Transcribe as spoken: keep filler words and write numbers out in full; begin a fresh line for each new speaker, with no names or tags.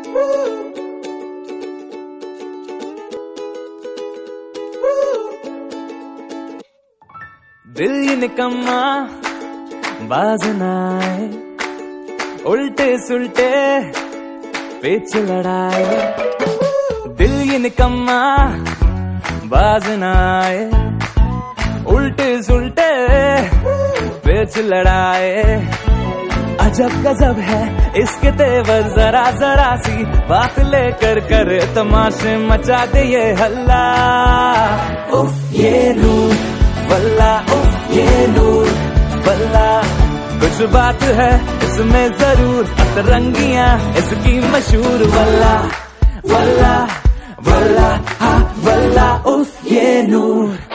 दिल ये निकम्मा बाज ना आए, उल्टे सुल्टे पेच लड़ाए। दिल ये निकम्मा बाज ना आए, उल्टे सुल्टे पेच लड़ाए। अजब गजब है इसके तेवर, जरा जरा सी बात लेकर करे तमाशे मचा दे ये हल्ला। उफ ये नूर वल्ला, उफ ये नूर वल्ला, कुछ बात है इसमें जरूर, अतरंगियां इसकी मशहूर। वल्ला वल्ला वल्ला हाँ वल्ला, उफ ये नूर।